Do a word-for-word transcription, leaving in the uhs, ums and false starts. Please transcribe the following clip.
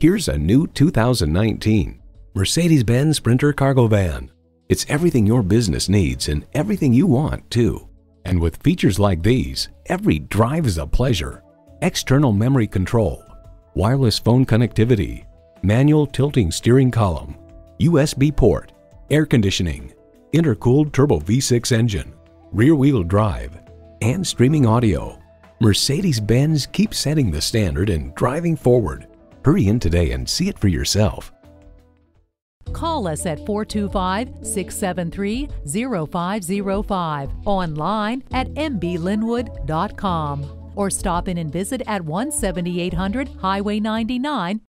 Here's a new two thousand nineteen Mercedes-Benz Sprinter Cargo Van. It's everything your business needs and everything you want, too. And with features like these, every drive is a pleasure. External memory control, wireless phone connectivity, manual tilting steering column, U S B port, air conditioning, intercooled turbo V six engine, rear-wheel drive, and streaming audio. Mercedes-Benz keeps setting the standard and driving forward. Hurry in today and see it for yourself. Call us at four two five, six seven three, zero five zero five, online at m b lynnwood dot com, or stop in and visit at one seventy-eight hundred Highway ninety-nine,